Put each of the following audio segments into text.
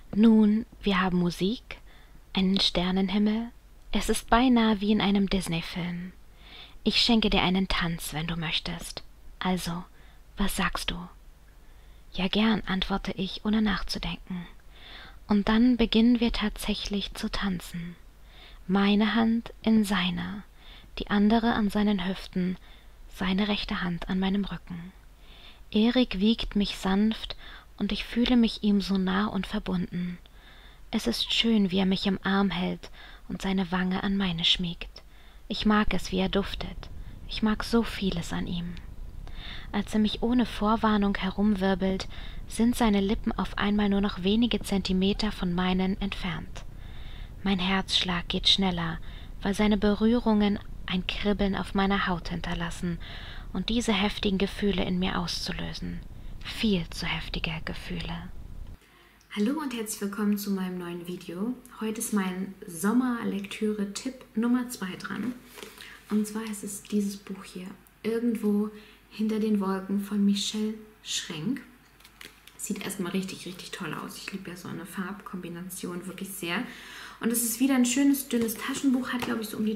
Nun, wir haben Musik, einen Sternenhimmel. Es ist beinahe wie in einem Disney-Film. Ich schenke dir einen Tanz, wenn du möchtest. Also, was sagst du? Ja, gern, antworte ich, ohne nachzudenken. Und dann beginnen wir tatsächlich zu tanzen. Meine Hand in seiner, die andere an seinen Hüften, seine rechte Hand an meinem Rücken. Erik wiegt mich sanft und ich fühle mich ihm so nah und verbunden. Es ist schön, wie er mich im Arm hält und seine Wange an meine schmiegt. Ich mag es, wie er duftet. Ich mag so vieles an ihm. Als er mich ohne Vorwarnung herumwirbelt, sind seine Lippen auf einmal nur noch wenige Zentimeter von meinen entfernt. Mein Herzschlag geht schneller, weil seine Berührungen ein Kribbeln auf meiner Haut hinterlassen und diese heftigen Gefühle in mir auszulösen. Viel zu heftige Gefühle. Hallo und herzlich willkommen zu meinem neuen Video. Heute ist mein Sommerlektüre-Tipp Nummer 2 dran. Und zwar ist es dieses Buch hier, Irgendwo hinter den Wolken von Michelle Schrenk. Sieht erstmal richtig, richtig toll aus. Ich liebe ja so eine Farbkombination wirklich sehr. Und es ist wieder ein schönes, dünnes Taschenbuch, hat glaube ich so um die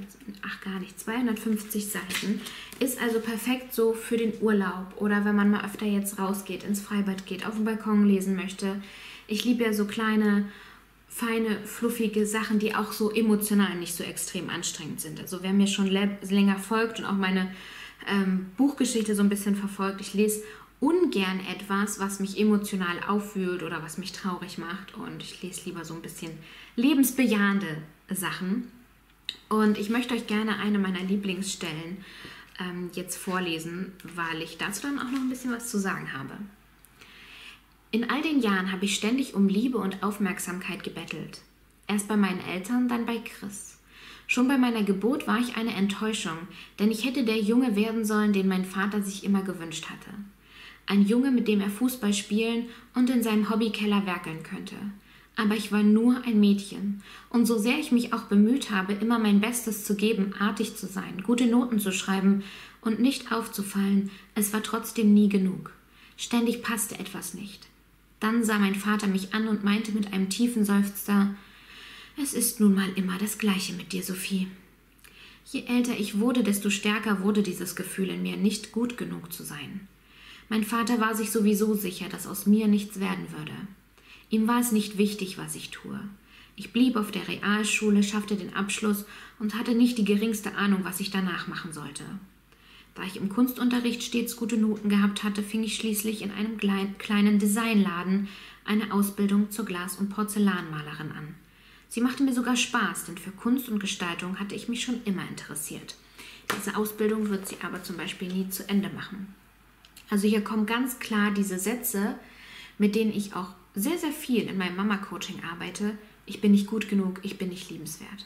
250 Seiten. Ist also perfekt so für den Urlaub oder wenn man mal öfter jetzt rausgeht, ins Freibad geht, auf dem Balkon lesen möchte. Ich liebe ja so kleine, feine, fluffige Sachen, die auch so emotional nicht so extrem anstrengend sind. Also wer mir schon länger folgt und auch meine Buchgeschichte so ein bisschen verfolgt, ich lese ungern etwas, was mich emotional aufwühlt oder was mich traurig macht, und ich lese lieber so ein bisschen lebensbejahende Sachen. Und ich möchte euch gerne eine meiner Lieblingsstellen jetzt vorlesen, weil ich dazu dann auch noch ein bisschen was zu sagen habe. In all den Jahren habe ich ständig um Liebe und Aufmerksamkeit gebettelt. Erst bei meinen Eltern, dann bei Chris. Schon bei meiner Geburt war ich eine Enttäuschung, denn ich hätte der Junge werden sollen, den mein Vater sich immer gewünscht hatte. Ein Junge, mit dem er Fußball spielen und in seinem Hobbykeller werkeln könnte. Aber ich war nur ein Mädchen. Und so sehr ich mich auch bemüht habe, immer mein Bestes zu geben, artig zu sein, gute Noten zu schreiben und nicht aufzufallen, es war trotzdem nie genug. Ständig passte etwas nicht. Dann sah mein Vater mich an und meinte mit einem tiefen Seufzer: „Es ist nun mal immer das Gleiche mit dir, Sophie." Je älter ich wurde, desto stärker wurde dieses Gefühl in mir, nicht gut genug zu sein. Mein Vater war sich sowieso sicher, dass aus mir nichts werden würde. Ihm war es nicht wichtig, was ich tue. Ich blieb auf der Realschule, schaffte den Abschluss und hatte nicht die geringste Ahnung, was ich danach machen sollte. Da ich im Kunstunterricht stets gute Noten gehabt hatte, fing ich schließlich in einem kleinen Designladen eine Ausbildung zur Glas- und Porzellanmalerin an. Sie machte mir sogar Spaß, denn für Kunst und Gestaltung hatte ich mich schon immer interessiert. Diese Ausbildung wird sie aber zum Beispiel nie zu Ende machen. Also hier kommen ganz klar diese Sätze, mit denen ich auch sehr, sehr viel in meinem Mama-Coaching arbeite. Ich bin nicht gut genug, ich bin nicht liebenswert.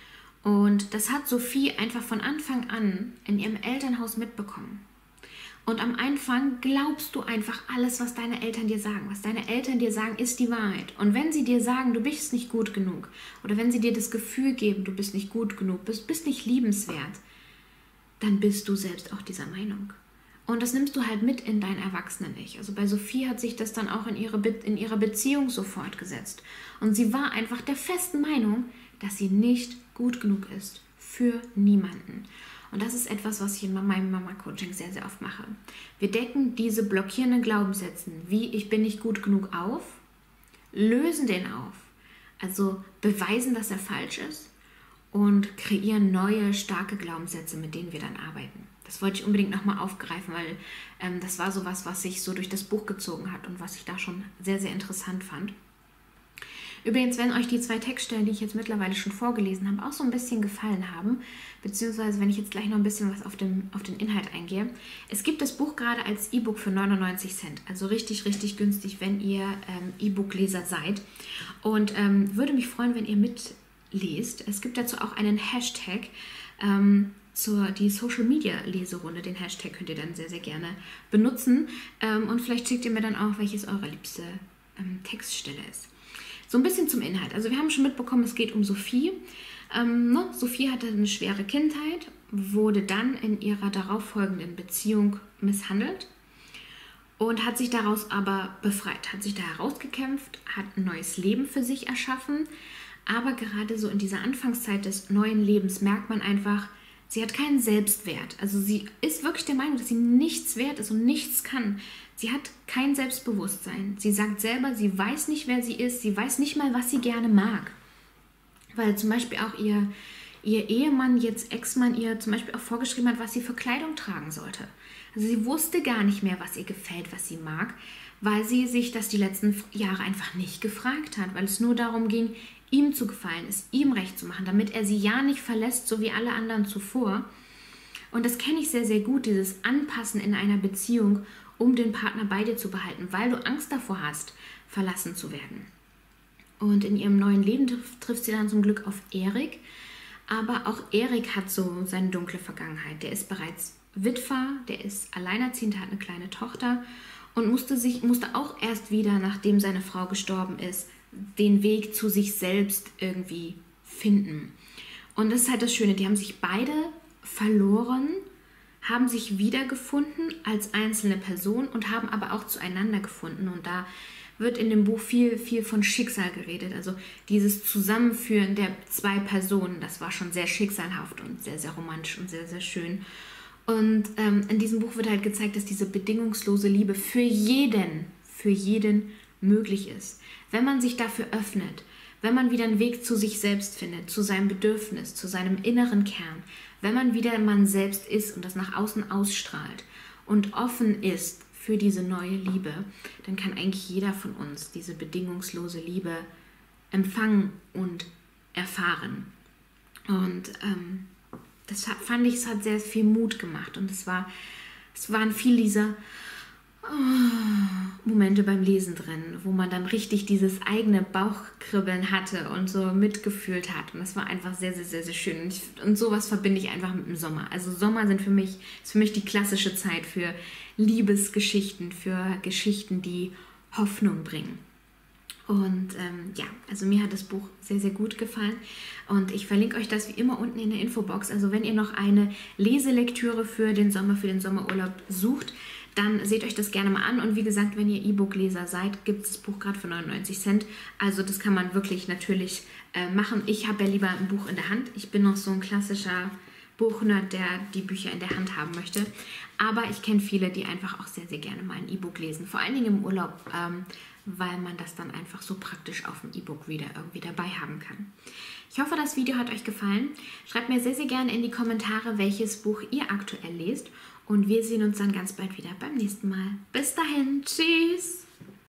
Und das hat Sophie einfach von Anfang an in ihrem Elternhaus mitbekommen. Und am Anfang glaubst du einfach alles, was deine Eltern dir sagen. Was deine Eltern dir sagen, ist die Wahrheit. Und wenn sie dir sagen, du bist nicht gut genug, oder wenn sie dir das Gefühl geben, du bist nicht gut genug, bist nicht liebenswert, dann bist du selbst auch dieser Meinung. Und das nimmst du halt mit in dein Erwachsenen-Ich. Also bei Sophie hat sich das dann auch in ihrer Beziehung so fortgesetzt. Und sie war einfach der festen Meinung, dass sie nicht gut genug ist für niemanden. Und das ist etwas, was ich in meinem Mama-Coaching sehr, sehr oft mache. Wir decken diese blockierenden Glaubenssätze wie ich bin nicht gut genug auf, lösen den auf, also beweisen, dass er falsch ist und kreieren neue, starke Glaubenssätze, mit denen wir dann arbeiten. Das wollte ich unbedingt nochmal aufgreifen, weil das war sowas, was sich so durch das Buch gezogen hat und was ich da schon sehr, sehr interessant fand. Übrigens, wenn euch die 2 Textstellen, die ich jetzt mittlerweile schon vorgelesen habe, auch so ein bisschen gefallen haben, beziehungsweise wenn ich jetzt gleich noch ein bisschen was auf den Inhalt eingehe. Es gibt das Buch gerade als E-Book für 99 Cent, also richtig, richtig günstig, wenn ihr E-Book-Leser seid. Und würde mich freuen, wenn ihr mitlest. Es gibt dazu auch einen Hashtag, die Social-Media-Leserunde. Den Hashtag könnt ihr dann sehr, sehr gerne benutzen. Und vielleicht schickt ihr mir dann auch, welches eure liebste Textstelle ist. So ein bisschen zum Inhalt. Also wir haben schon mitbekommen, es geht um Sophie. Sophie hatte eine schwere Kindheit, wurde dann in ihrer darauffolgenden Beziehung misshandelt und hat sich daraus aber befreit, hat sich da herausgekämpft, hat ein neues Leben für sich erschaffen. Aber gerade so in dieser Anfangszeit des neuen Lebens merkt man einfach, sie hat keinen Selbstwert. Also sie ist wirklich der Meinung, dass sie nichts wert ist und nichts kann. Sie hat kein Selbstbewusstsein. Sie sagt selber, sie weiß nicht, wer sie ist. Sie weiß nicht mal, was sie gerne mag. Weil zum Beispiel auch ihr Ehemann, jetzt Ex-Mann, ihr zum Beispiel auch vorgeschrieben hat, was sie für Kleidung tragen sollte. Also sie wusste gar nicht mehr, was ihr gefällt, was sie mag, weil sie sich das die letzten Jahre einfach nicht gefragt hat, weil es nur darum ging, ihm zu gefallen, es ihm recht zu machen, damit er sie ja nicht verlässt, so wie alle anderen zuvor. Und das kenne ich sehr, sehr gut, dieses Anpassen in einer Beziehung, um den Partner bei dir zu behalten, weil du Angst davor hast, verlassen zu werden. Und in ihrem neuen Leben trifft sie dann zum Glück auf Erik. Aber auch Erik hat so seine dunkle Vergangenheit. Der ist bereits Witwer, der ist alleinerziehend, hat eine kleine Tochter und musste auch erst wieder, nachdem seine Frau gestorben ist, den Weg zu sich selbst irgendwie finden. Und das ist halt das Schöne, die haben sich beide verloren, haben sich wiedergefunden als einzelne Person und haben aber auch zueinander gefunden. Und da wird in dem Buch viel, viel von Schicksal geredet. Also dieses Zusammenführen der zwei Personen, das war schon sehr schicksalhaft und sehr, sehr romantisch und sehr, sehr schön. Und in diesem Buch wird halt gezeigt, dass diese bedingungslose Liebe für jeden möglich ist. Wenn man sich dafür öffnet, wenn man wieder einen Weg zu sich selbst findet, zu seinem Bedürfnis, zu seinem inneren Kern, wenn man wieder man selbst ist und das nach außen ausstrahlt und offen ist für diese neue Liebe, dann kann eigentlich jeder von uns diese bedingungslose Liebe empfangen und erfahren. Und das fand ich, es hat sehr viel Mut gemacht und es waren viele dieser Momente beim Lesen drin, wo man dann richtig dieses eigene Bauchkribbeln hatte und so mitgefühlt hat. Und das war einfach sehr, sehr, sehr, sehr schön. Und sowas verbinde ich einfach mit dem Sommer. Also Sommer ist für mich die klassische Zeit für Liebesgeschichten, für Geschichten, die Hoffnung bringen. Und also mir hat das Buch sehr, sehr gut gefallen und ich verlinke euch das wie immer unten in der Infobox. Also wenn ihr noch eine Leselektüre für den Sommerurlaub sucht, dann seht euch das gerne mal an. Und wie gesagt, wenn ihr E-Book-Leser seid, gibt es das Buch gerade für 99 Cent. Also das kann man wirklich natürlich machen. Ich habe ja lieber ein Buch in der Hand. Ich bin noch so ein klassischer Buchnerd, der die Bücher in der Hand haben möchte. Aber ich kenne viele, die einfach auch sehr, sehr gerne mal ein E-Book lesen. Vor allen Dingen im Urlaub, weil man das dann einfach so praktisch auf dem E-Book-Reader irgendwie dabei haben kann. Ich hoffe, das Video hat euch gefallen. Schreibt mir sehr, sehr gerne in die Kommentare, welches Buch ihr aktuell lest. Und wir sehen uns dann ganz bald wieder beim nächsten Mal. Bis dahin, tschüss!